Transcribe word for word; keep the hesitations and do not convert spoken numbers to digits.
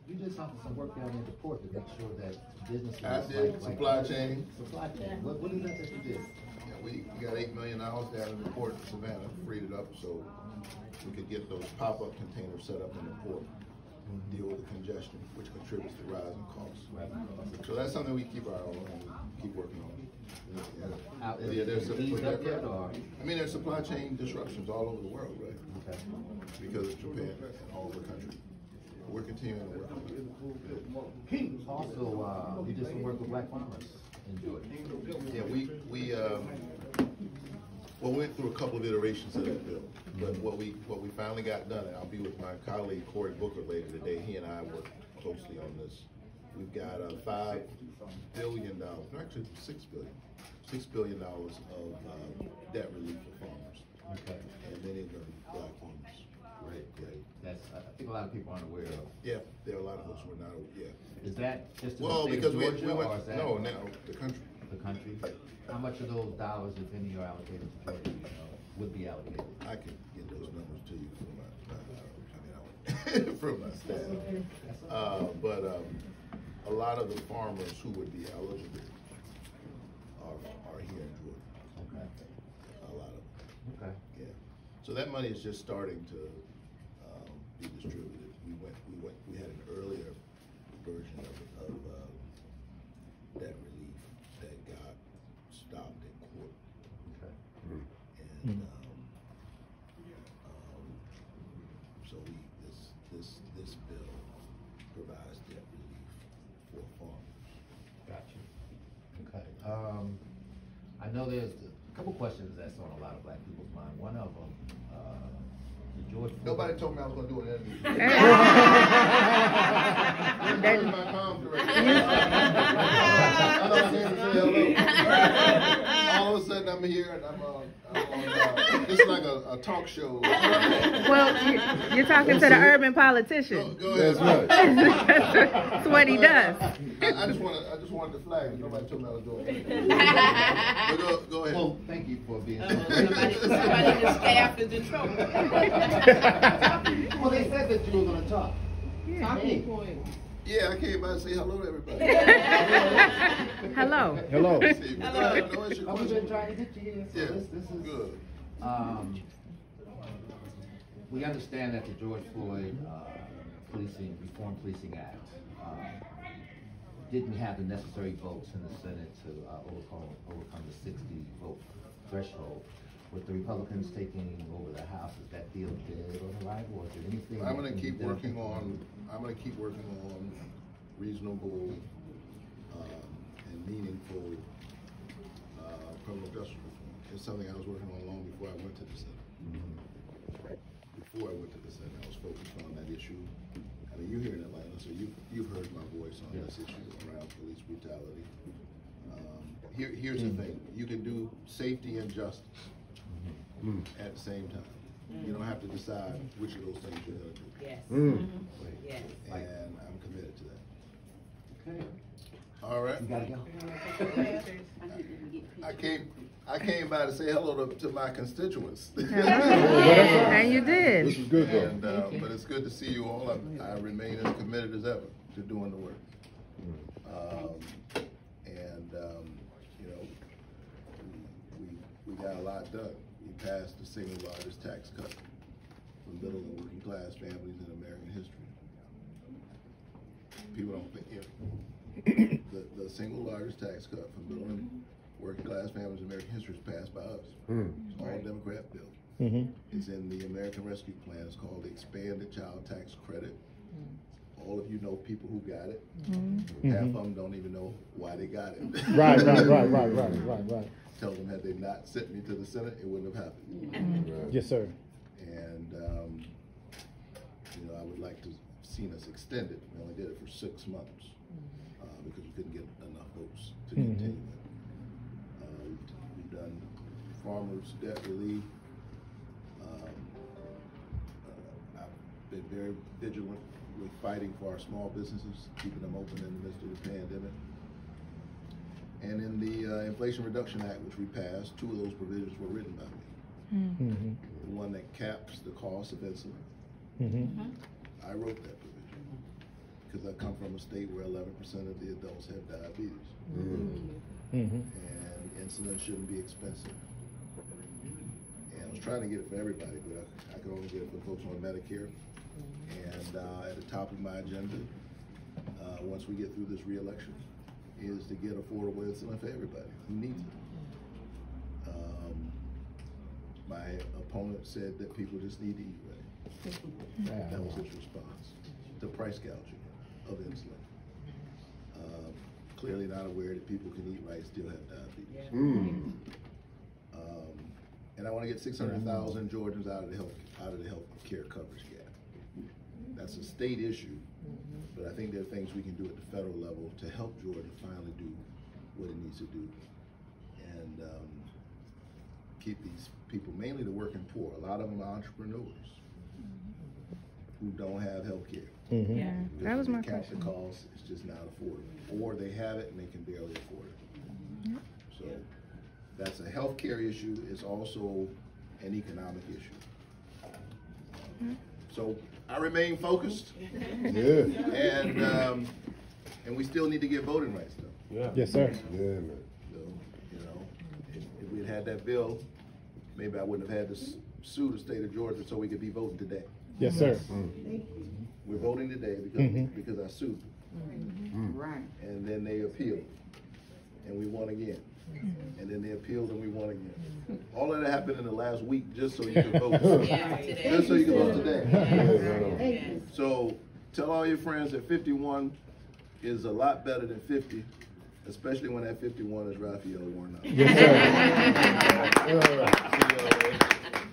you did something, some work down at the port to make sure that businesses. I did, like, supply like, chain. Supply chain. What, what is that that you did? Yeah, we, we got eight million dollars down in the port in Savannah, freed it up so we could get those pop-up containers set up in the port, and deal with the congestion, which contributes to rising costs. Right. So that's something we keep our eye on and we keep working on. Yeah, Out, yeah there's a, eased up yet, or? I mean, there's supply chain disruptions all over the world, right? Okay. Because of Japan and all over the country. We're continuing to work on it. Also, uh, you did some work with black farmers in Georgia. Yeah, we, we, um, well, we went through a couple of iterations of that bill, but what we, what we finally got done, and I'll be with my colleague Cory Booker later today, he and I work closely on this. We've got uh, five billion dollars, actually six billion, six billion dollars of uh, debt relief for farmers. Okay. And many of them black farmers. Great, great. That's, I think a lot of people aren't aware of. Yeah, there are a lot of us who are not, yeah. Is that just in Well, the state because of we, Georgia, we went, or is that no, now, the country. the country? How much of those dollars, if any, are allocated to Georgia, you know, would be allocated? I can get those numbers to you from my, uh, I mean, I- from my staff. Uh, but, um, a lot of the farmers who would be eligible are, are here in Georgia. Okay. A lot of them. Okay. Yeah. So that money is just starting to, um, be distributed. We went, we went, we had an earlier version of, of, uh, debt relief that got stopped in court. Okay. And, um, um, so we, this, this, this bill provides debt relief for farmers. Gotcha. Okay. Um, I know there's a couple questions that's on a lot of black people's mind. One of them, uh, the George Floyd. Nobody told me I was gonna do an interview. That's my mom directed. I don't need to say hello. All of a sudden I'm here and I'm on, I'm on uh, it's like a, a talk show. Well, you- you're talking to the urban Go, politician. go ahead. That's what he does. I, I just wanted, I just wanted the flag. Nobody told me I was doing it. But go, go ahead. Well, thank you for being. Uh, somebody, somebody in the staff is in trouble. Well, they said that you were gonna talk. Talking point. Yeah, I came by to say hello to everybody. Hello. Hello. See, go ahead. No issue. I've been trying to get you here, so Yeah, this, this is. good. Um, we understand that the George Floyd, uh, Policing, Reform Policing Act, uh, didn't have the necessary votes in the Senate to, uh, overcome, overcome the sixty vote threshold. With the Republicans taking over the House, is that deal dead on arrival, or is there anything? I'm gonna that can keep be done? working on, I'm gonna keep working on reasonable, um, and meaningful, uh, criminal justice reform. It's something I was working on long before I went to the Senate. Mhm. Before I went to the Senate, I was focused on that issue. I mean, you're here in Atlanta, so you, you've heard my voice on this issue around police brutality. Um, here, here's the thing, you can do safety and justice Mm. at the same time. You don't have to decide which of those things you're gonna do. Yes. Mm. Yes. And I'm committed to that. Okay, All right? you gotta go. I came, I came by to say hello to, to my constituents. Hello. And you did. This is good though. And, uh, but it's good to see you all. I, I remain as committed as ever to doing the work. Um, and, um, you know, we, we, we got a lot done. We passed the single largest tax cut for middle and working class families in American history. People don't think, you know, the, the single largest tax cut for middle and working class families in American history is passed by us. Mm. It's all Democrat bill. Mm-hmm. It's in the American Rescue Plan. It's called the Expanded Child Tax Credit. All of you know people who got it. Mm-hmm. Half of them don't even know why they got it. Right, right, right, right, right, right, right. Tell them had they not sent me to the Senate, it wouldn't have happened. Mm-hmm. Yes, sir. And, um, you know, I would like to have seen us extend it. We only did it for six months uh, because we couldn't get enough votes to Mhm. continue it. Uh, we've, we've done farmers' debt relief. Um, uh, I've been very vigilant with fighting for our small businesses, keeping them open in the midst of the pandemic. And in the uh, Inflation Reduction Act, which we passed, two of those provisions were written by me. Mm-hmm. The one that caps the cost of insulin, Mm-hmm. I wrote that provision. because I come from a state where eleven percent of the adults have diabetes. Mm-hmm. And insulin shouldn't be expensive. And I was trying to get it for everybody, but I, I could only get it for folks on Medicare. And uh, at the top of my agenda, uh, once we get through this re-election, is to get affordable insulin for everybody who needs it. Um, my opponent said that people just need to eat right. That was his response to price gouging of insulin. Um, clearly not aware that people can eat right, still have diabetes. Mm. Um, and I want to get six hundred thousand Georgians out of the health out of the health care coverage gap. That's a state issue, but I think there are things we can do at the federal level to help Georgia finally do what it needs to do, and um, keep these people, mainly the working poor. A lot of them are entrepreneurs who don't have health care. Mm-hmm. Yeah, that was my They count question. the cost, it's just not affordable. Or they have it and they can barely afford it. Yep. So that's a health care issue. It's also an economic issue. Mm-hmm. So I remain focused, Yeah. and um, and we still need to get voting rights though. Yeah. Yes, sir. Yeah, man. So, you know, if, if we'd had that bill, maybe I wouldn't have had to s- sue the state of Georgia so we could be voting today. Yes, sir. We're voting today because Mhm. because I sued, Right. and then they appealed, and we won again, and then they appealed and we won again. All of that happened in the last week just so you could vote. Yeah, today. Just so you can vote today. Yeah, right on. So tell all your friends that fifty-one is a lot better than fifty, especially when that fifty-one is Raphael Warnock. Yes, sir. See y'all later.